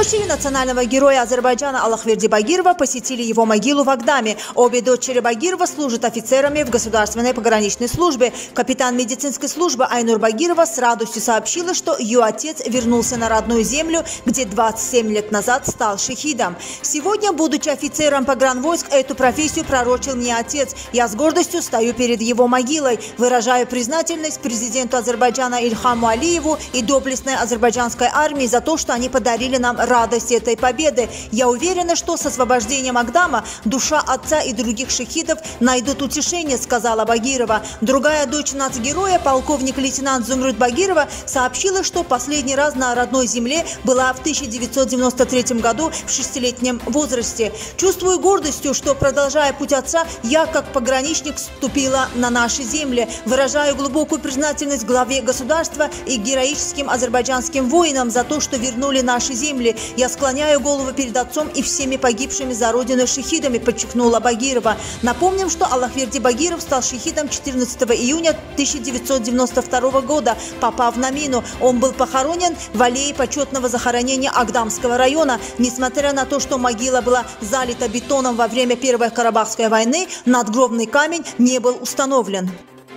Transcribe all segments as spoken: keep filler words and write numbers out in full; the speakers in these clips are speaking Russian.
Дочери национального героя Азербайджана Аллахверди Багирова посетили его могилу в Агдаме. Обе дочери Багирова служат офицерами в государственной пограничной службе. Капитан медицинской службы Айнур Багирова с радостью сообщила, что ее отец вернулся на родную землю, где двадцать семь лет назад стал шахидом. Сегодня, будучи офицером погранвойск, эту профессию пророчил мне отец. Я с гордостью стою перед его могилой. Выражаю признательность президенту Азербайджана Ильхаму Алиеву и доблестной азербайджанской армии за то, что они подарили нам радость этой победы. Я уверена, что с освобождением Агдама душа отца и других шахидов найдут утешение, сказала Багирова. Другая дочь нацгероя, полковник-лейтенант Зумруд Багирова, сообщила, что последний раз на родной земле была в тысяча девятьсот девяносто третьем году в шестилетнем возрасте. Чувствую гордостью, что, продолжая путь отца, я, как пограничник, вступила на наши земли. Выражаю глубокую признательность главе государства и героическим азербайджанским воинам за то, что вернули наши земли. Я склоняю голову перед отцом и всеми погибшими за родину шахидами, подчеркнула Багирова. Напомним, что Аллахверди Багиров стал шахидом четырнадцатого июня тысяча девятьсот девяносто второго года, попав на мину. Он был похоронен в аллее почетного захоронения Агдамского района. Несмотря на то, что могила была залита бетоном во время Первой Карабахской войны, надгробный камень не был установлен.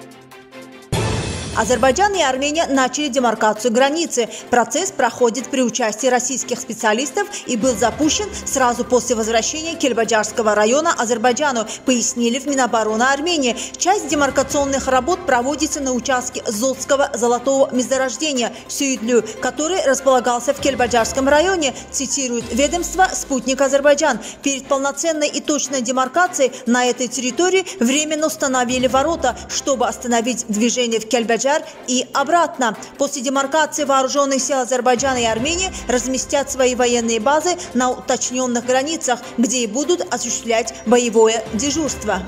Азербайджан и Армения начали демаркацию границы. Процесс проходит при участии российских специалистов и был запущен сразу после возвращения Кельбаджарского района Азербайджану, пояснили в Минобороны Армении. Часть демаркационных работ проводится на участке Зодского золотого месторождения Сюидлю, который располагался в Кельбаджарском районе, цитирует ведомство «Спутник Азербайджан». Перед полноценной и точной демаркацией на этой территории временно установили ворота, чтобы остановить движение в Кельбаджар и обратно. После демаркации вооруженных сил Азербайджана и Армении разместят свои военные базы на уточненных границах, где и будут осуществлять боевое дежурство.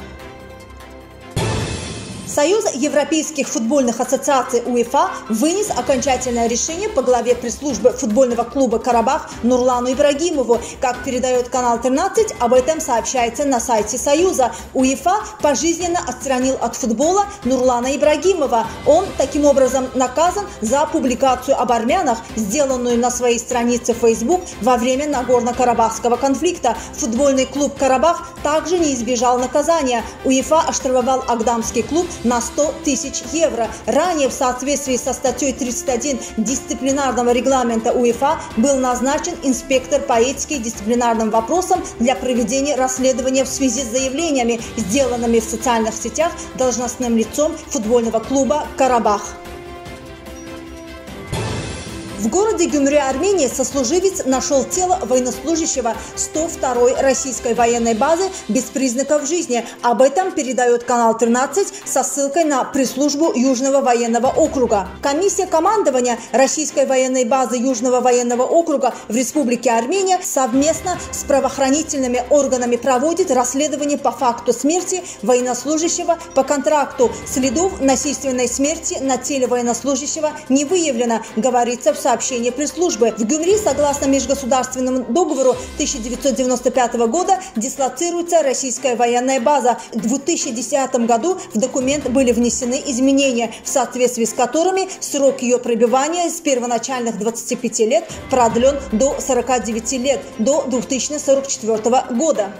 Союз Европейских футбольных ассоциаций УЕФА вынес окончательное решение по главе пресс-службы футбольного клуба «Карабах» Нурлану Ибрагимову. Как передает канал тринадцать, об этом сообщается на сайте Союза. УЕФА пожизненно отстранил от футбола Нурлана Ибрагимова. Он таким образом наказан за публикацию об армянах, сделанную на своей странице в Facebook во время Нагорно-Карабахского конфликта. Футбольный клуб «Карабах» также не избежал наказания. УЕФА оштрафовал агдамский клуб на сто тысяч евро. Ранее, в соответствии со статьей тридцать один дисциплинарного регламента УЕФА, был назначен инспектор по этике и дисциплинарным вопросам для проведения расследования в связи с заявлениями, сделанными в социальных сетях должностным лицом футбольного клуба «Карабах». В городе Гюмри, Армении, сослуживец нашел тело военнослужащего сто второй российской военной базы без признаков жизни. Об этом передает канал тринадцать со ссылкой на пресс-службу Южного военного округа. Комиссия командования российской военной базы Южного военного округа в Республике Армения совместно с правоохранительными органами проводит расследование по факту смерти военнослужащего по контракту. Следов насильственной смерти на теле военнослужащего не выявлено, говорится в сообщение пресс-службы. В Гюмри, согласно межгосударственному договору тысяча девятьсот девяносто пятого года, дислоцируется российская военная база. В две тысячи десятом году в документ были внесены изменения, в соответствии с которыми срок ее пребывания с первоначальных двадцати пяти лет продлен до сорока девяти лет, до две тысячи сорок четвёртого года.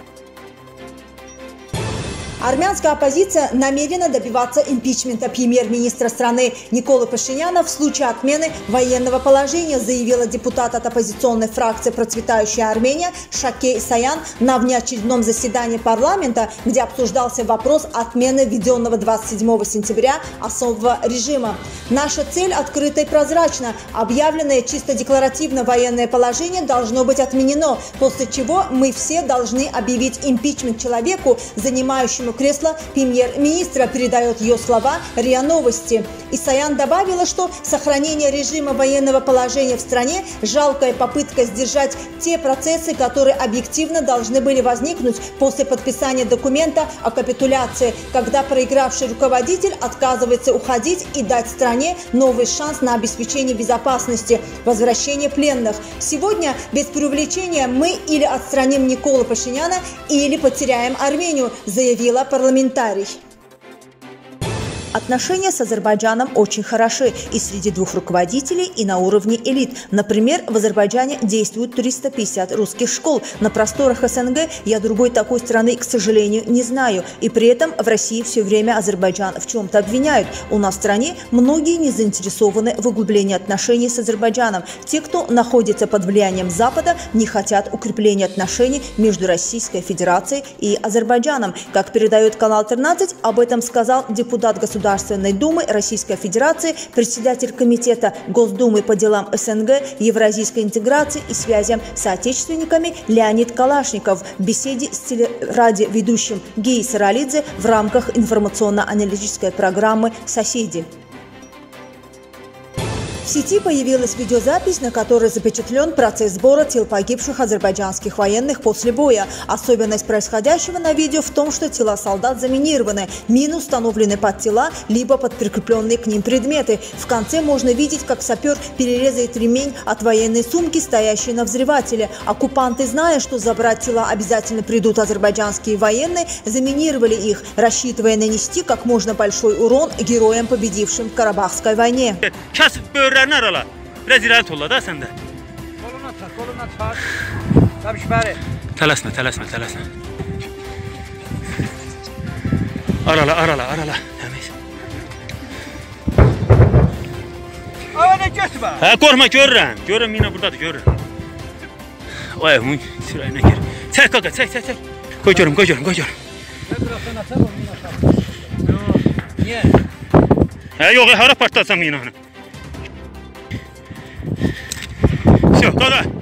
Армянская оппозиция намерена добиваться импичмента премьер-министра страны Николы Пашиняна в случае отмены военного положения, заявила депутат от оппозиционной фракции «Процветающая Армения» Шакей Саян на внеочередном заседании парламента, где обсуждался вопрос отмены введенного двадцать седьмого сентября особого режима. Наша цель открыта и прозрачна. Объявленное чисто декларативно военное положение должно быть отменено, после чего мы все должны объявить импичмент человеку, занимающему кресло премьер-министра, передает ее слова РИА Новости. Исаян добавила, что сохранение режима военного положения в стране – жалкая попытка сдержать те процессы, которые объективно должны были возникнуть после подписания документа о капитуляции, когда проигравший руководитель отказывается уходить и дать стране новый шанс на обеспечение безопасности, возвращение пленных. Сегодня, без преувеличения, мы или отстраним Николу Пашиняна, или потеряем Армению, заявила парламентарий. Отношения с Азербайджаном очень хороши и среди двух руководителей, и на уровне элит. Например, в Азербайджане действует триста пятьдесят русских школ. На просторах СНГ я другой такой страны, к сожалению, не знаю. И при этом в России все время Азербайджан в чем-то обвиняют. У нас в стране многие не заинтересованы в углублении отношений с Азербайджаном. Те, кто находится под влиянием Запада, не хотят укрепления отношений между Российской Федерацией и Азербайджаном. Как передает канал тринадцать, об этом сказал депутат Государственной Думы Российской Федерации, председатель комитета Госдумы по делам СНГ, евразийской интеграции и связям с отечественниками Леонид Калашников в беседе с телерадиоведущим Геей Саралидзе в рамках информационно-аналитической программы «Соседи». В сети появилась видеозапись, на которой запечатлен процесс сбора тел погибших азербайджанских военных после боя. Особенность происходящего на видео в том, что тела солдат заминированы, мины установлены под тела, либо под прикрепленные к ним предметы. В конце можно видеть, как сапер перерезает ремень от военной сумки, стоящей на взрывателе. Оккупанты, зная, что забрать тела обязательно придут азербайджанские военные, заминировали их, рассчитывая нанести как можно большой урон героям, победившим в Карабахской войне. Arala. Biraz ileri tolla da sen de. Koluna çat, koluna çat. Tabii şüpheli. Telasma, telasma, telasma. Arala, arala, arala. Temiz. Ava ne götü var? Ha, korkma, görürüm. Görürüm, yine buradadır, görürüm. Vay, bu sırayına gir. Çek kaka, çek, çek, çek. Koy görüm, koy görüm, koy görüm. Ben bıraksan atar, onu atar. Yok, niye? Ha, yok, hara partlatsam yine onu. Все, куда?